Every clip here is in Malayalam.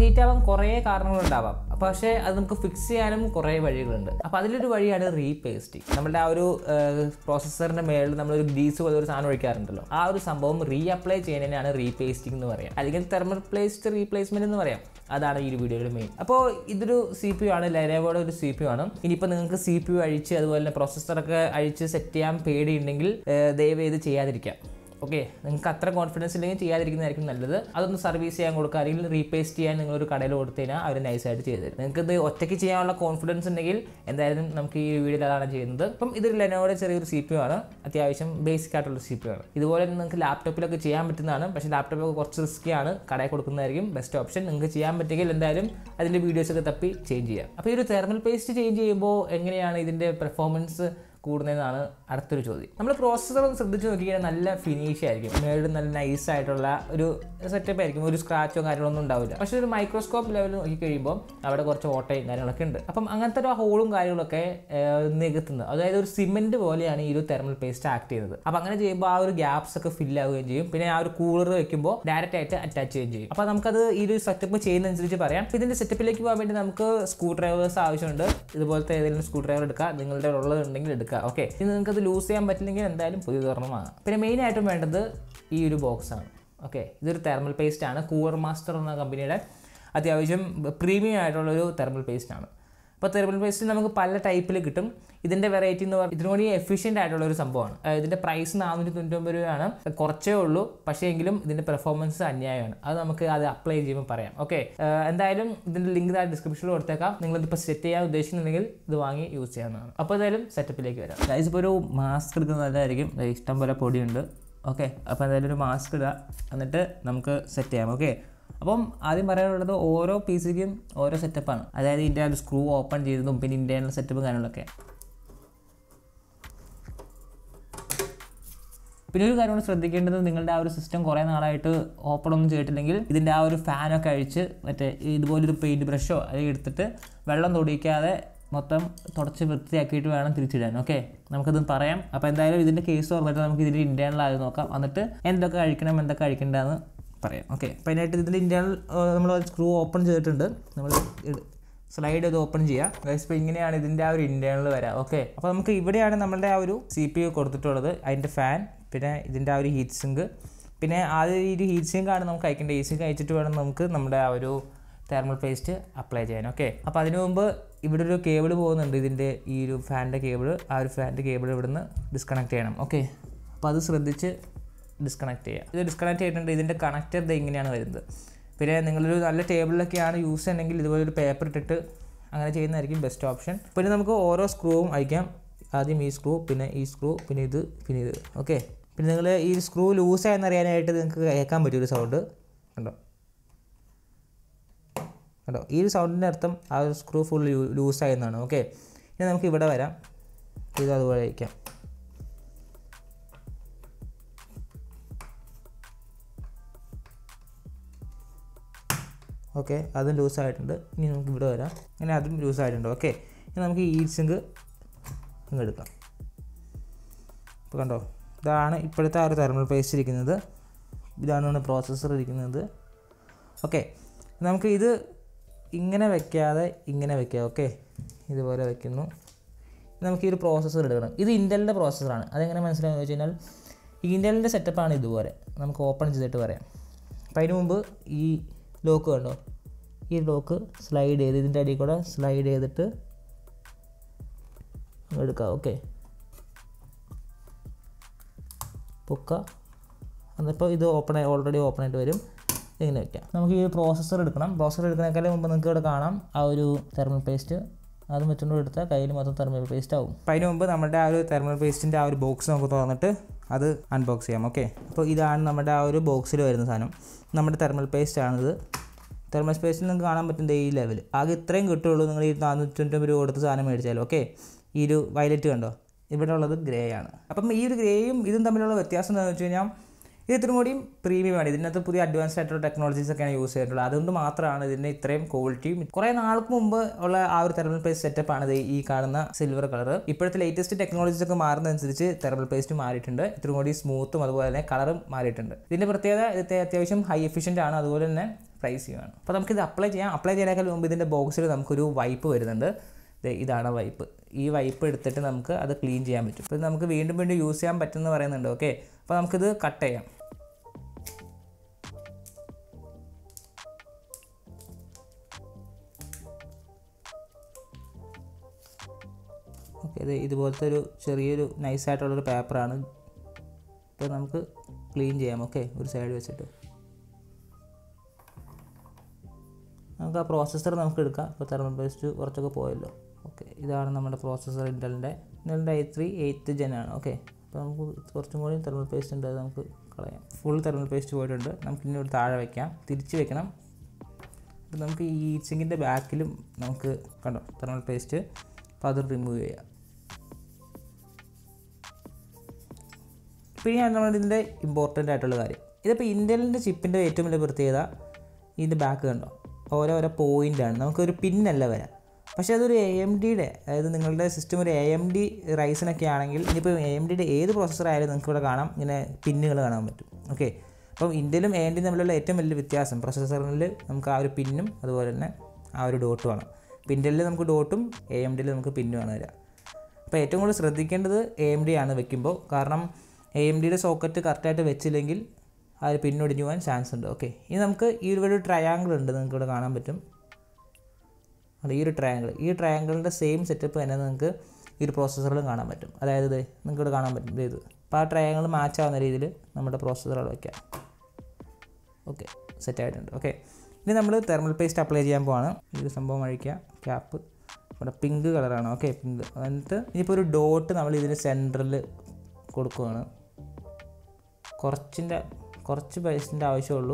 ഹീറ്റ് ആവാൻ കുറേ കാരണങ്ങളുണ്ടാവാം. പക്ഷേ അത് നമുക്ക് ഫിക്സ് ചെയ്യാനും കുറേ വഴികളുണ്ട്. അപ്പോൾ അതിലൊരു വഴിയാണ് റീപേസ്റ്റിംഗ്. നമ്മുടെ ആ ഒരു പ്രോസസ്സറിൻ്റെ മേളിൽ നമ്മളൊരു ഗ്രീസ് പോലെ ഒരു സാധനം ഒഴിക്കാറുണ്ടല്ലോ, ആ ഒരു സംഭവം റീഅപ്ലൈ ചെയ്യുന്നതിനാണ് റീപേസ്റ്റിംഗ് എന്ന് പറയാം, അല്ലെങ്കിൽ തെർമൽ പേസ്റ്റ് റീപ്ലേസ്മെൻറ്റ് എന്ന് പറയാം. അതാണ് ഈ ഒരു വീഡിയോയുടെ മെയിൻ. അപ്പോൾ ഇതൊരു CPU ആണ്, ലെനോവോയുടെ ഒരു CPU ആണ്. ഇനിയിപ്പോൾ നിങ്ങൾക്ക് CPU അഴിച്ച് അതുപോലെ തന്നെ പ്രോസസ്സറൊക്കെ അഴിച്ച് സെറ്റ് ചെയ്യാൻ പേടിയുണ്ടെങ്കിൽ ദയവ് ചെയ്ത് ചെയ്യാതിരിക്കാം. ഓക്കെ, നിങ്ങൾക്ക് അത്ര കോൺഫിഡൻസ് ഇല്ലെങ്കിൽ ചെയ്യാതിരിക്കുന്നതായിരിക്കും നല്ലത്. അതൊന്ന് സർവീസ് ചെയ്യാൻ കൊടുക്കുക, അല്ലെങ്കിൽ റീപേസ്റ്റ് ചെയ്യാൻ നിങ്ങളൊരു കടയിൽ കൊടുത്തു കഴിഞ്ഞാൽ അവർ നൈസായിട്ട് ചെയ്ത് തരും. നിങ്ങൾക്ക് ഇത് ഒറ്റയ്ക്ക് ചെയ്യാനുള്ള കോൺഫിഡൻസ് ഉണ്ടെങ്കിൽ എന്തായാലും നമുക്ക് ഈ വീഡിയോയിൽ അതാണ് ചെയ്യുന്നത്. അപ്പം ഇതൊരു ലെനോവോയുടെ ചെറിയൊരു CPU ആണ്, അത്യാവശ്യം ബേസിക് ആയിട്ടുള്ള CPU ആണ്. ഇതുപോലെ നിങ്ങൾക്ക് ലാപ്ടോപ്പിലൊക്കെ ചെയ്യാൻ പറ്റുന്നതാണ്. പക്ഷേ ലാപ്ടോപ്പൊക്കെ കുറച്ച് റിസ്ക്കിയാണ്, കടയിൽ കൊടുക്കുന്നതായിരിക്കും ബെസ്റ്റ് ഓപ്ഷൻ. നിങ്ങൾക്ക് ചെയ്യാൻ പറ്റുമെങ്കിൽ എന്തായാലും അതിൻ്റെ വീഡിയോസൊക്കെ തപ്പി ചേഞ്ച് ചെയ്യാം. അപ്പോൾ ഈ ഒരു തെർമൽ പേസ്റ്റ് ചേഞ്ച് ചെയ്യുമ്പോൾ എങ്ങനെയാണ് ഇതിൻ്റെ പെർഫോമൻസ് കൂടുന്നതെന്നാണ് അടുത്തൊരു ചോദ്യം. നമ്മൾ പ്രോസസ്സർ ഒന്ന് ശ്രദ്ധിച്ച് നോക്കിക്കഴിഞ്ഞാൽ നല്ല ഫിനിഷ് ആയിരിക്കും, മേളിൽ നല്ല നൈസ് ആയിട്ടുള്ള ഒരു സെറ്റപ്പ് ആയിരിക്കും, ഒരു സ്ക്രാച്ചോ കാര്യങ്ങളൊന്നും ഉണ്ടാവില്ല. പക്ഷേ ഒരു മൈക്രോസ്കോപ്പ് ലെവൽ നോക്കിക്കഴിയുമ്പോൾ അവിടെ കുറച്ച് ഓട്ടയും കാര്യങ്ങളൊക്കെ ഉണ്ട്. അപ്പം അങ്ങനത്തെ ഒരു ഹോളും കാര്യങ്ങളൊക്കെ നികത്തുന്നത്, അതായത് ഒരു സിമെൻറ്റ് പോലെയാണ് ഈ ഒരു തെർമൽ പേസ്റ്റ് ആക്ട് ചെയ്യുന്നത്. അപ്പം അങ്ങനെ ചെയ്യുമ്പോൾ ആ ഒരു ഗ്യാപ്സ് ഒക്കെ ഫില്ല് ആവുകയും ചെയ്യും. പിന്നെ ആ ഒരു കൂളർ വെക്കുമ്പോൾ ഡയറക്റ്റ് ആയിട്ട് അറ്റാച്ച് ചെയ്യുകയും ചെയ്യും. അപ്പോൾ നമുക്കത് ഈ ഒരു സെറ്റപ്പ് ചെയ്യുന്നതനുസരിച്ച് പറയാം. ഇതിൻ്റെ സെറ്റപ്പിലേക്ക് പോകാൻ വേണ്ടി നമുക്ക് സ്ക്രൂ ഡ്രൈവേഴ്സ് ആവശ്യമുണ്ട്. ഇതുപോലത്തെ ഏതെങ്കിലും സ്ക്രൂ ഡ്രൈവർ എടുക്കുക, നിങ്ങളുടെ ഉള്ളതുണ്ടെങ്കിൽ എടുക്കുക. ഓക്കെ, ഇനി നിങ്ങൾക്ക് അത് ലൂസ് ചെയ്യാൻ പറ്റില്ലെങ്കിൽ എന്തായാലും പുതിയ തുറന്ന് വാങ്ങാം. പിന്നെ മെയിനായിട്ടും വേണ്ടത് ഈ ഒരു ബോക്സാണ്. ഓക്കെ, ഇതൊരു തെർമൽ പേസ്റ്റ് ആണ്, കൂളർ മാസ്റ്റർ എന്ന കമ്പനിയുടെ അത്യാവശ്യം പ്രീമിയം ആയിട്ടുള്ളൊരു തെർമൽ പേസ്റ്റ് ആണ്. അപ്പോൾ തെർമൽ പേസ്റ്റ് നമുക്ക് പല ടൈപ്പിൽ കിട്ടും. ഇതിൻ്റെ വെറൈറ്റി എന്ന് പറഞ്ഞാൽ ഇതിനുകൂടി എഫിഷ്യൻ്റ് ആയിട്ടുള്ള ഒരു സംഭവമാണ്. ഇതിൻ്റെ പ്രൈസ് 499 രൂപയാണ്, കുറച്ചേ ഉള്ളൂ. പക്ഷേ എങ്കിലും ഇതിൻ്റെ പെർഫോമൻസ് അന്യായമാണ്. അത് നമുക്ക് അത് അപ്ലൈ ചെയ്യുമ്പോൾ പറയാം. ഓക്കെ, എന്തായാലും ഇതിൻ്റെ ലിങ്ക് ഡിസ്ക്രിപ്ഷനിൽ കൊടുത്തേക്കാം. നിങ്ങളിതിപ്പോൾ സെറ്റ് ചെയ്യാൻ ഉദ്ദേശിക്കുന്നുണ്ടെങ്കിൽ ഇത് വാങ്ങി യൂസ് ചെയ്യാവുന്നതാണ്. അപ്പോൾ എന്തായാലും സെറ്റപ്പിലേക്ക് വരാം. ഗൈസ്, ഇപ്പോൾ ഒരു മാസ്ക് എടുക്കുന്നത് നല്ലതായിരിക്കും, ഇഷ്ടം പോലെ പൊടിയുണ്ട്. ഓക്കെ, അപ്പോൾ എന്തായാലും ഒരു മാസ്ക് ഇടുക, എന്നിട്ട് നമുക്ക് സെറ്റ് ചെയ്യാം. ഓക്കെ, അപ്പം ആദ്യം പറയാനുള്ളത് ഓരോ പീസിക്കും ഓരോ സെറ്റപ്പാണ്. അതായത് ഇതിൻ്റെ ഒരു സ്ക്രൂ ഓപ്പൺ ചെയ്തതും പിന്നെ ഇൻറ്റേർണൽ സെറ്റപ്പും കാര്യങ്ങളൊക്കെ. പിന്നെ ഒരു കാര്യം കൂടി ശ്രദ്ധിക്കേണ്ടത്, നിങ്ങളുടെ ആ ഒരു സിസ്റ്റം കുറേ നാളായിട്ട് ഓപ്പൺ ഒന്നും ചെയ്തിട്ടില്ലെങ്കിൽ ഇതിൻ്റെ ആ ഒരു ഫാനൊക്കെ അഴിച്ച് മറ്റേ ഇതുപോലൊരു പെയിൻറ്റ് ബ്രഷോ അല്ലെങ്കിൽ എടുത്തിട്ട് വെള്ളം തൊടിക്കാതെ മൊത്തം തുടച്ച് വൃത്തിയാക്കിയിട്ട് വേണം തിരിച്ചിടാൻ. ഓക്കെ, നമുക്കത് പറയാം. അപ്പോൾ എന്തായാലും ഇതിൻ്റെ കേസ് പറഞ്ഞിട്ട് നമുക്ക് ഇതിൻ്റെ ഇൻറ്റേർണൽ ആയി നോക്കാം, എന്നിട്ട് എന്തൊക്കെ അഴിക്കണം എന്തൊക്കെ അഴിക്കേണ്ടതെന്ന് പറയാം. ഓക്കെ, അപ്പോൾ അതിനായിട്ട് ഇതിൻ്റെ ഇൻറ്റേർണൽ നമ്മൾ സ്ക്രൂ ഓപ്പൺ ചെയ്തിട്ടുണ്ട്. നമ്മൾ സ്ലൈഡ് ചെയ്ത് ഓപ്പൺ ചെയ്യുക. ഗൈസ്, ഇപ്പോൾ ഇങ്ങനെയാണ് ഇതിൻ്റെ ആ ഒരു ഇൻറ്റേർണൽ വരാം. ഓക്കെ, അപ്പോൾ നമുക്ക് ഇവിടെയാണ് നമ്മളുടെ ആ ഒരു CPU കൊടുത്തിട്ടുള്ളത്, അതിൻ്റെ ഫാൻ, പിന്നെ ഇതിൻ്റെ ആ ഒരു ഹീറ്റ് സിങ്ക്. പിന്നെ ആദ്യം ഈ ഒരു ഹീറ്റ് സിങ്കാണ് നമുക്ക് അയക്കേണ്ടത്. ഹീറ്റ് സിങ്ക് അയച്ചിട്ട് വേണം നമുക്ക് നമ്മുടെ ആ ഒരു തെർമൽ പേസ്റ്റ് അപ്ലൈ ചെയ്യാൻ. ഓക്കെ, അപ്പോൾ അതിനു മുമ്പ് ഇവിടെ ഒരു കേബിൾ പോകുന്നുണ്ട്, ഇതിൻ്റെ ഈ ഒരു ഫാനിൻ്റെ കേബിൾ. ആ ഒരു ഫാനിൻ്റെ കേബിൾ ഇവിടുന്ന് ഡിസ്കണക്ട് ചെയ്യണം. ഓക്കെ, അപ്പോൾ അത് ശ്രദ്ധിച്ച് ഡിസ്കണക്ട് ചെയ്യുക. ഇത് ഡിസ്കണക്ട് ചെയ്തിട്ടുണ്ട്. ഇതിൻ്റെ കണക്റ്റർ ഇങ്ങനെയാണ് വരുന്നത്. പിന്നെ നിങ്ങളൊരു നല്ല ടേബിളിലൊക്കെയാണ് യൂസ് ചെയ്യണമെങ്കിൽ ഇതുപോലൊരു പേപ്പർ ഇട്ടിട്ട് അങ്ങനെ ചെയ്യുന്നതായിരിക്കും ബെസ്റ്റ് ഓപ്ഷൻ. പിന്നെ നമുക്ക് ഓരോ സ്ക്രൂവും അയക്കാം. ആദ്യം ഈ സ്ക്രൂ, പിന്നെ ഈ സ്ക്രൂ, പിന്നെ ഇത്, പിന്നെ ഇത്. ഓക്കെ, പിന്നെ നിങ്ങൾ ഈ സ്ക്രൂ ലൂസായെന്ന് അറിയാനായിട്ട് നിങ്ങൾക്ക് കേൾക്കാൻ പറ്റും ഒരു സൗണ്ട്. കണ്ടോ കണ്ടോ, ഈ ഒരു സൗണ്ടിൻ്റെ അർത്ഥം ആ ഒരു സ്ക്രൂ ഫുൾ ലൂസായെന്നാണ്. ഓക്കെ, ഇനി നമുക്ക് ഇവിടെ വരാം. ഇത് അതുപോലെ അയക്കാം. ഓക്കെ, അതും ലൂസായിട്ടുണ്ട്. ഇനി നമുക്ക് ഇവിടെ വരാം. ഇങ്ങനെ അതും ലൂസായിട്ടുണ്ട്. ഓക്കെ, ഇനി നമുക്ക് ഈ ഹീറ്റ് സിങ്ക് ഇങ്ങ് എടുക്കാം. ഇപ്പോൾ കണ്ടോ, ഇതാണ് ഇപ്പോഴത്തെ ആ ഒരു തെർമൽ പേസ്റ്റ് ഇരിക്കുന്നത്. ഇതാണ് നമ്മുടെ പ്രോസസ്സർ ഇരിക്കുന്നത്. ഓക്കെ, നമുക്ക് ഇത് ഇങ്ങനെ വയ്ക്കാതെ ഇങ്ങനെ വയ്ക്കാം. ഓക്കെ, ഇതുപോലെ വയ്ക്കുന്നു. നമുക്ക് ഈ ഒരു പ്രോസസ്സർ എടുക്കണം. ഇത് ഇൻ്റലിൻ്റെ പ്രോസസ്സറാണ്. അതെങ്ങനെ മനസ്സിലാകുമെന്ന് വെച്ച് കഴിഞ്ഞാൽ ഈ ഇൻ്റലിൻ്റെ സെറ്റപ്പാണ് ഇതുപോലെ. നമുക്ക് ഓപ്പൺ ചെയ്തിട്ട് പറയാം. അപ്പോൾ അതിന് മുമ്പ് ഈ ലോക്ക് കണ്ടോ, ഈ ലോക്ക് സ്ലൈഡ് ചെയ്ത് ഇതിൻ്റെ അടിയിൽ കൂടെ സ്ലൈഡ് ചെയ്തിട്ട് എടുക്കാം. ഓക്കെ, പൊക്ക, എന്നിപ്പോൾ ഇത് ഓൾറെഡി ഓപ്പൺ ആയിട്ട് വരും. ഇങ്ങനെ വയ്ക്കാം. നമുക്ക് ഈ പ്രോസസ്സർ എടുക്കണം. പ്രോസസ്സർ എടുക്കുന്നതിനേക്കാളും മുമ്പ് നിങ്ങൾക്ക് ഇവിടെ കാണാം ആ ഒരു തെർമൽ പേസ്റ്റ്. അതും വെച്ചുകൊണ്ട് എടുത്താൽ കയ്യിൽ മൊത്തം തെർമൽ പേസ്റ്റ് ആവും. അപ്പോൾ അതിന് മുമ്പ് നമ്മുടെ ആ ഒരു തെർമൽ പേസ്റ്റിൻ്റെ ആ ഒരു ബോക്സ് നമുക്ക് തുറന്നിട്ട് അത് അൺബോക്സ് ചെയ്യാം. ഓക്കെ, അപ്പോൾ ഇതാണ് നമ്മുടെ ആ ഒരു ബോക്സിൽ വരുന്ന സാധനം. നമ്മുടെ തെർമൽ പേസ്റ്റ് ആണിത്. തെർമൽ പേസ്റ്റിൽ നിങ്ങൾക്ക് കാണാൻ പറ്റുന്നത് ഈ ലെവൽ. ആകെ ഇത്രയും കിട്ടുള്ളൂ നിങ്ങൾ ഈ 490 രൂപ കൊടുത്ത് സാധനം മേടിച്ചാലും. ഓക്കെ, ഈ ഒരു വയലറ്റ് കണ്ടോ, ഇവിടെ ഉള്ളത് ഗ്രേ ആണ്. അപ്പം ഈ ഒരു ഗ്രേയും ഇതും തമ്മിലുള്ള വ്യത്യാസം എന്താണെന്ന് വെച്ച് കഴിഞ്ഞാൽ ഇത് ഇത്രയും കൂടിയും പ്രീമിയമാണ്. ഇതിനകത്ത് പുതിയ അഡ്വാൻസ്ഡ് ആയിട്ടുള്ള ടെക്നോളജീസൊക്കെയാണ് യൂസ് ചെയ്തിട്ടുള്ളത്. അതുകൊണ്ട് മാത്രമാണ് ഇതിൻ്റെ ഇത്രയും ക്വാളിറ്റിയും. കുറേ നാൾക്ക് മുമ്പ് ഉള്ള ആ ഒരു തെർമൽ പേസ്റ്റ് സെറ്റപ്പാണ് ഇത് ഈ കാണുന്ന സിൽവർ കളർ. ഇപ്പോഴത്തെ ലേറ്റസ്റ്റ് ടെക്നോളജീസ് ഒക്കെ മാറുന്നതനുസരിച്ച് തെർമൽ പേസ്റ്റ് മാറിയിട്ടുണ്ട്. ഇത്രയും കൂടി സ്മൂത്തും അതുപോലെ തന്നെ കളറും മാറിയിട്ടുണ്ട്. ഇതിൻ്റെ പ്രത്യേകത ഇത് അത്യാവശ്യം ഹൈ എഫിഷ്യൻ്റ് ആണ്. അതുപോലെ തന്നെ പ്രൈസിയുമാണ്. അപ്പോൾ നമുക്കിത് അപ്ലൈ ചെയ്യുന്നതിനേക്കാൾ മുമ്പ് ഇതിൻ്റെ ബോക്സിൽ നമുക്കൊരു വൈപ്പ് വരുന്നുണ്ട്. ഇതാണ് വൈപ്പ്. ഈ വൈപ്പ് എടുത്തിട്ട് നമുക്ക് അത് ക്ലീൻ ചെയ്യാൻ പറ്റും. അപ്പോൾ നമുക്ക് വീണ്ടും വീണ്ടും യൂസ് ചെയ്യാൻ പറ്റുമെന്ന് പറയുന്നുണ്ട്. ഓക്കെ, അപ്പോൾ നമുക്കിത് കട്ട് ചെയ്യാം. ഓക്കെ, ഇത് ഇതുപോലത്തെ ഒരു ചെറിയൊരു നൈസായിട്ടുള്ളൊരു പേപ്പറാണ്. അപ്പോൾ നമുക്ക് ക്ലീൻ ചെയ്യാം. ഓക്കെ, ഒരു സൈഡ് വെച്ചിട്ട് നമുക്ക് ആ പ്രോസസ്സർ നമുക്ക് എടുക്കാം. ഇപ്പോൾ തെർമൽ പേസ്റ്റ് കുറച്ചൊക്കെ പോയല്ലോ. ഓക്കെ, ഇതാണ് നമ്മുടെ പ്രോസസ്സർ. ഇൻ്റലിൻ്റെ i3 8th Gen ആണ്. ഓക്കെ, അപ്പോൾ നമുക്ക് കുറച്ചും കൂടി തെർമൽ പേസ്റ്റ് ഉണ്ട്, അത് നമുക്ക് കളയാം. ഫുൾ തെർമൽ പേസ്റ്റ് പോയിട്ടുണ്ട്. നമുക്ക് ഇനി ഒരു താഴെ വയ്ക്കാം, തിരിച്ച് വെക്കണം. അപ്പോൾ നമുക്ക് ഈ ഹീറ്റ് സിങ്കിൻ്റെ ബാക്കിലും നമുക്ക് കണ്ടോ തെർമൽ പേസ്റ്റ്. അപ്പോൾ അത് റിമൂവ് ചെയ്യാം. ഇപ്പോൾ ഇനിയാണ് നമ്മളിതിൻ്റെ ഇമ്പോർട്ടൻ്റ് ആയിട്ടുള്ള കാര്യം. ഇതിപ്പോൾ ഇൻ്റലിൻ്റെ ചിപ്പിൻ്റെ ഏറ്റവും വലിയ പ്രത്യേകത ഇതിൻ്റെ ബാക്ക് കണ്ടോ, ഓരോരോ പോയിൻ്റാണ്. നമുക്കൊരു പിന്നല്ല വരാം. പക്ഷേ അതൊരു AMDയുടെ, അതായത് നിങ്ങളുടെ സിസ്റ്റം ഒരു AMD റൈസിനൊക്കെ ആണെങ്കിൽ, ഇനിയിപ്പോൾ AMDയുടെ ഏത് പ്രോസസ്സർ ആയാലും നിങ്ങൾക്ക് ഇവിടെ കാണാം, ഇങ്ങനെ പിന്നുകൾ കാണാൻ പറ്റും. ഓക്കെ, അപ്പം ഇന്ത്യയിലും AMD തമ്മിലുള്ള ഏറ്റവും വലിയ വ്യത്യാസം പ്രോസസ്സറിൽ നമുക്ക് ആ ഒരു പിന്നും അതുപോലെ തന്നെ ആ ഒരു ഡോട്ടുമാണ്. ഇപ്പോൾ ഇന്ത്യയിൽ നമുക്ക് ഡോട്ടും AMDയിൽ നമുക്ക് പിന്നുമാണ് വരിക. അപ്പോൾ ഏറ്റവും കൂടുതൽ ശ്രദ്ധിക്കേണ്ടത് AMD ആണ് വെക്കുമ്പോൾ. കാരണം AMDയുടെ സോക്കറ്റ് കറക്റ്റായിട്ട് വെച്ചില്ലെങ്കിൽ ആ ഒരു പിന്നൊടിഞ്ഞു പോകാൻ ചാൻസ് ഉണ്ട്. ഓക്കെ, ഇനി നമുക്ക് ഈ ഒരു ട്രയാങ്കിൾ ഉണ്ട്, നിങ്ങൾക്ക് ഇവിടെ കാണാൻ പറ്റും. അത് ഈ ഒരു ട്രയാങ്കിളിൻ്റെ സെയിം സെറ്റപ്പ് തന്നെ നിങ്ങൾക്ക് ഈ ഒരു പ്രോസസ്സറിലും കാണാൻ പറ്റും. അതായത് ഇത് നിങ്ങൾക്ക് ഇവിടെ കാണാൻ പറ്റും. ഇത് അപ്പോൾ ആ ട്രയാങ്കിൾ മാച്ച് ആവുന്ന രീതിയിൽ നമ്മുടെ പ്രോസസ്സറുകൾ വയ്ക്കാം. ഓക്കെ, സെറ്റായിട്ടുണ്ട്. ഓക്കെ, ഇനി നമ്മൾ തെർമൽ പേസ്റ്റ് അപ്ലൈ ചെയ്യാൻ പോവാണ്. ഈ ഒരു സംഭവം അഴിക്കുക. ക്യാപ്പ് ഇവിടെ പിങ്ക് കളറാണ്. Okay, pink. എന്നിട്ട് ഇനിയിപ്പോൾ ഒരു ഡോട്ട് നമ്മൾ ഇതിന് സെൻറ്ററിൽ കൊടുക്കുകയാണ്. കുറച്ച് പേസ്റ്റിൻ്റെ ആവശ്യമുള്ളൂ.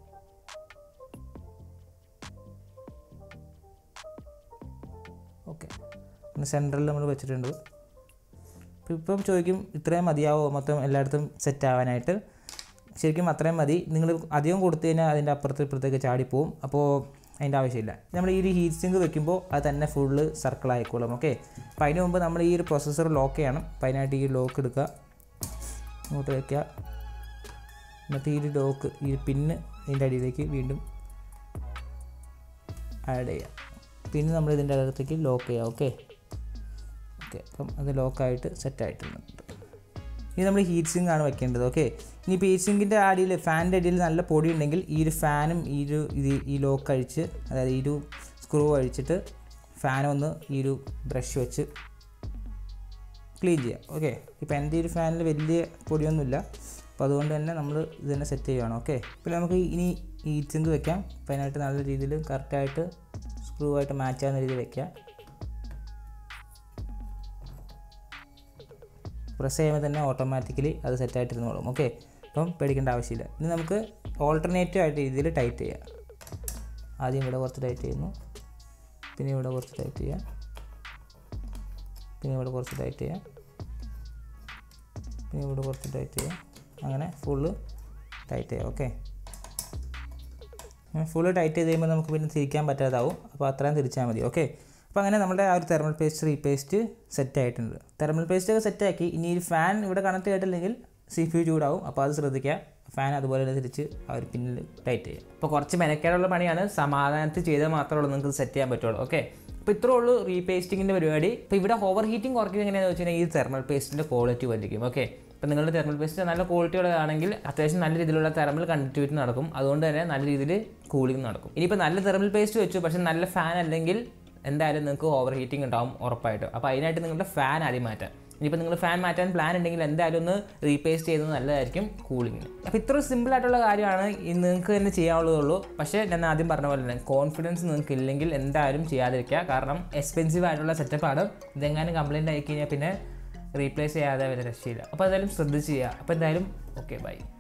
ഓക്കെ, പിന്നെ സെൻറ്ററിൽ നമ്മൾ വെച്ചിട്ടുണ്ട്. ഇപ്പം ചോദിക്കും ഇത്രയും മതിയാവോ മൊത്തം എല്ലായിടത്തും സെറ്റ് ആവാനായിട്ട്? ശരിക്കും അത്രയും മതി. നിങ്ങൾ അധികം കൊടുത്തു കഴിഞ്ഞാൽ അതിൻ്റെ ഇപ്പുറത്തേക്ക് ചാടിപ്പോവും. അപ്പോൾ അതിൻ്റെ ആവശ്യമില്ല. നമ്മൾ ഈ ഒരു ഹീറ്റ് സിങ്ക് വെക്കുമ്പോൾ അത് തന്നെ ഫുള്ള് സർക്കിൾ ആയിക്കോളും. ഓക്കെ, അപ്പോൾ അതിന് മുമ്പ് നമ്മൾ ഈ ഒരു പ്രോസസ്സർ ലോക്ക് ചെയ്യണം. അപ്പോൾ അതിനായിട്ട് ഈ ലോക്ക് എടുക്കുക, ഇങ്ങോട്ട് വയ്ക്കുക. എന്നിട്ട് ഈ ഒരു ലോക്ക്, ഈ പിന്ന് ഇതിൻ്റെ അടിയിലേക്ക് വീണ്ടും ആഡ് ചെയ്യുക. പിന്നെ നമ്മൾ ഇതിൻ്റെ അകത്തേക്ക് ലോക്ക് ചെയ്യുക. ഓക്കെ, അപ്പം അത് ലോക്കായിട്ട് സെറ്റായിട്ടുണ്ട്. ഇനി നമ്മൾ ഹീറ്റ് സിങ്ക് ആണ് വെക്കേണ്ടത്. ഓക്കെ, ഇനിയിപ്പോൾ ഹീറ്റ് സിങ്കിൻ്റെ അടിയിൽ, ഫാനിൻ്റെ അടിയിൽ നല്ല പൊടി ഉണ്ടെങ്കിൽ ഈ ഒരു ഫാനും ഈ ലോക്ക് അഴിച്ച്, അതായത് ഈ ഒരു സ്ക്രൂ അഴിച്ചിട്ട് ഫാനൊന്ന് ഈ ഒരു ബ്രഷ് വെച്ച് ക്ലീൻ ചെയ്യാം. ഓക്കെ, ഇപ്പോൾ എൻ്റെ ഈ ഒരു ഫാനിൽ വലിയ പൊടിയൊന്നുമില്ല. അപ്പോൾ അതുകൊണ്ട് തന്നെ നമ്മൾ ഇത് തന്നെ സെറ്റ് ചെയ്യുകയാണ്. ഓക്കെ, പിന്നെ നമുക്ക് ഇനി ഹീറ്റ് സിങ്ക് വെക്കാം. അപ്പോൾ അതിനായിട്ട് നല്ല രീതിയിൽ കറക്റ്റായിട്ട് സ്ക്രൂ ആയിട്ട് മാച്ച് ആവുന്ന രീതിയിൽ വെക്കാം. പ്രസ് ചെയ്യുമ്പോൾ തന്നെ ഓട്ടോമാറ്റിക്കലി അത് സെറ്റായിട്ടിരുന്നോളും. ഓക്കെ, അപ്പം പേടിക്കേണ്ട ആവശ്യമില്ല. ഇനി നമുക്ക് ഓൾട്ടർനേറ്റീവ് ആയിട്ട് രീതിയിൽ ടൈറ്റ് ചെയ്യാം. ആദ്യം ഇവിടെ കുറച്ച് ടൈറ്റ് ചെയ്യുന്നു, പിന്നെ ഇവിടെ കുറച്ച് ടൈറ്റ് ചെയ്യാം, പിന്നെ ഇവിടെ കുറച്ച് ടൈറ്റ് ചെയ്യാം, പിന്നെ ഇവിടെ കുറച്ച് ടൈറ്റ് ചെയ്യാം. അങ്ങനെ ഫുള്ള് ടൈറ്റ് ചെയ്യാം. ഓക്കെ, ഫുള്ള് ടൈറ്റ് ചെയ്ത് കഴിയുമ്പോൾ നമുക്ക് പിന്നെ തിരിക്കാൻ പറ്റാതാവും. അപ്പോൾ അത്രയും തിരിച്ചാൽ മതി. ഓക്കെ, അപ്പോൾ അങ്ങനെ നമ്മുടെ ആ ഒരു തെർമൽ പേസ്റ്റ് റീപേസ്റ്റ് സെറ്റ് ആയിട്ടുണ്ട്. തെർമൽ പേസ്റ്റ് ഒക്കെ സെറ്റാക്കി. ഇനി ഈ ഫാൻ ഇവിടെ കണക്ട് ചെയ്തിട്ടില്ലെങ്കിൽ CPU ചൂടാവും. അപ്പോൾ അത് ശ്രദ്ധിക്കുക. ഫാൻ അതുപോലെ തന്നെ തിരിച്ച് ആ ഒരു പിന്നിൽ ടൈറ്റ് ചെയ്യുക. അപ്പോൾ കുറച്ച് മെനക്കേടുള്ള പണിയാണ്, സമാധാനത്തിൽ ചെയ്താൽ മാത്രമേ ഉള്ളൂ നിങ്ങൾക്ക് സെറ്റ് ചെയ്യാൻ പറ്റുള്ളൂ. ഓക്കെ, അപ്പോൾ ഇത്രേ ഉള്ളൂ റീപേസ്റ്റിങ്ങിൻ്റെ പരിപാടി. ഇപ്പോൾ ഇവിടെ ഓവർ ഹീറ്റിംഗ് കുറയ്ക്കുന്നത് എങ്ങനെയാണെന്ന് വെച്ച് കഴിഞ്ഞാൽ ഈ തെർമൽ പേസ്റ്റിൻ്റെ ക്വാളിറ്റി വലിക്കും. ഓക്കെ, ഇപ്പോൾ നിങ്ങളുടെ തെർമൽ പേസ്റ്റ് നല്ല ക്വാളിറ്റി ഉള്ളതാണെങ്കിൽ അത്യാവശ്യം നല്ല രീതിയിലുള്ള തെർമൽ കണ്ടക്ടിവിറ്റി നടക്കും. അതുകൊണ്ട് തന്നെ നല്ല രീതിയിൽ കൂളിംഗ് നടക്കും. ഇനിയിപ്പോൾ നല്ല തെർമൽ പേസ്റ്റ് വെച്ചു, പക്ഷേ നല്ല ഫാൻ അല്ലെങ്കിൽ എന്തായാലും നിങ്ങൾക്ക് ഓവർ ഹീറ്റിംഗ് ഉണ്ടാവും ഉറപ്പായിട്ടും. അപ്പോൾ അതിനായിട്ട് നിങ്ങളുടെ ഫാൻ ആദ്യം മാറ്റാം. ഇനിയിപ്പോൾ നിങ്ങൾ ഫാൻ മാറ്റാൻ പ്ലാൻ ഉണ്ടെങ്കിൽ എന്തായാലും ഒന്ന് റീപേസ്റ്റ് ചെയ്യുന്നത് നല്ലതായിരിക്കും കൂളിങ്ങിന്. അപ്പോൾ ഇത്ര സിമ്പിളായിട്ടുള്ള കാര്യമാണ് നിങ്ങൾക്ക് തന്നെ ചെയ്യാനുള്ളതുള്ളൂ. പക്ഷേ ഞാൻ ആദ്യം പറഞ്ഞ പോലെ തന്നെ കോൺഫിഡൻസ് നിങ്ങൾക്ക് ഇല്ലെങ്കിൽ എന്തായാലും ചെയ്യാതിരിക്കുക. കാരണം എക്സ്പെൻസീവ് ആയിട്ടുള്ള സെറ്റപ്പാണ്. ഇതെങ്ങാനും കംപ്ലയിൻ്റ് ആയി കഴിഞ്ഞാൽ പിന്നെ റീപ്ലേസ് ചെയ്യാതെ വരെ രക്ഷയില്ല. അപ്പോൾ എന്തായാലും ശ്രദ്ധിച്ച് ചെയ്യുക. അപ്പോൾ എന്തായാലും ഓക്കെ, ബൈ.